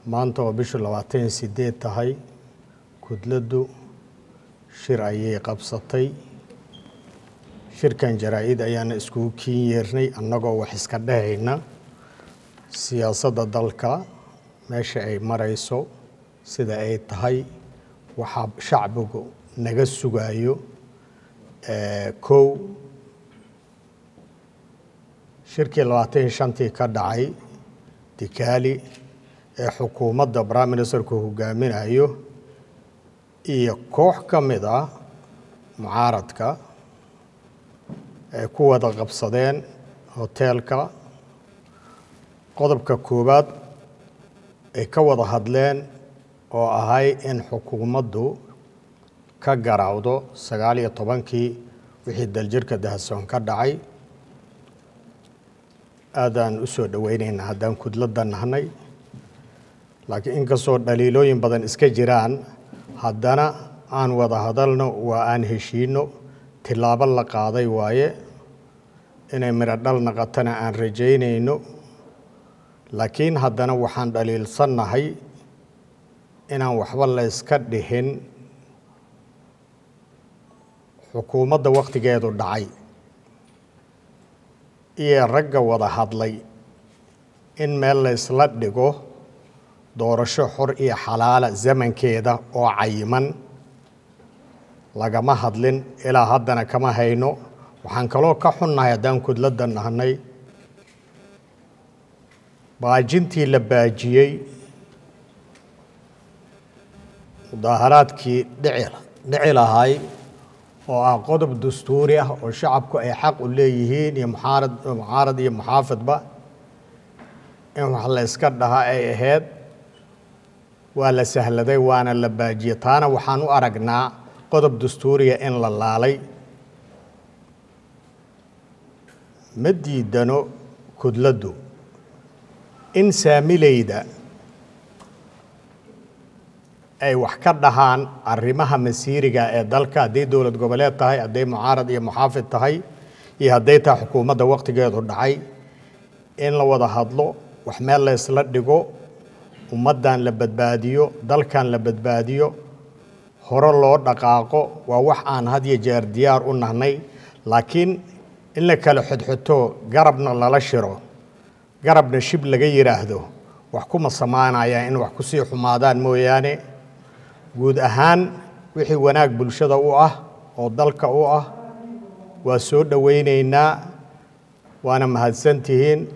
maanta oo bisha 28 tahay kudladu shir ayay qabsatay shirkan jaraa'id ayaan isku kiyeernay annagoo wax iska dhahayna siyaasadda dalka meesha ay marayso sida ay tahay waxa shacbigu naga sugayo shirkii 25 ka dhacay Dikaali ee xukuumadda Prime Minister-ku hogaaminayo iyo koox kamid ah mucaaradka ee ku wada qabsadeen hotelka qodobka koobaad ay ka wada hadleen oo ahay in xukuumaddu ka garaawdo 19 wixii daljirka Dahsoon ka dhacay aadaan u soo dhaweynayna haddaan kudladan nahnay laakiin in kasoo dhaliilooyin badan iska jiraan haddana aan wada hadalno waa aan heshiino tilaabo la qaaday waaye inay mira dhal naqatana aan rajaynayno laakiin haddana waxaan dhaliilsanahay inaan waxba la iska dhihin xukuumadda waqtigeedu dhacay iyo ragga wada hadlay in meel la isla dhigo doorasho xor iyo xalaal zamankeeda oo cayiman lagama hadlin ilaa haddana kama hayno waxaan kaloo ka xunnahay haddaan kudladan nahnay baajintii la baajiyey mudaharaadkii dhici lahay oo ah qodob dastuuri ah oo shacabku ay xaq u leeyihiin iyo mucaarad iyo muxaafadba in wax la iska dhahaa ay ahayd waa la sahladay waana la baajiyay taana waxaan u aragnaa qodob dastuuriga in la laalay ma diidano kudladu in saamilayda ay wax ka dhahaan arrimaha masiiriga ee dalka haday dowlad goboleed tahay haday mucaarad iyo muxaafid tahay iyo haday tahay xukuumadda waqtigeedu dhacay in la wada hadlo wax meel la isla dhigo ummadan la badbaadiyo dalkan la badbaadiyo hore loo dhaqaaqo waa wax aan had iyo jeer diyaar u nahnay laakiin in la kala xidxito garabna lala shiro garabna shib laga yiraahdo wax kuma samaanaya in wax ku sii xumaadaan mooyaane guud ahaan wixii wanaag bulshada u ah oo dalka u ah waa soo dhaweynaynaa waana mahadsantihiin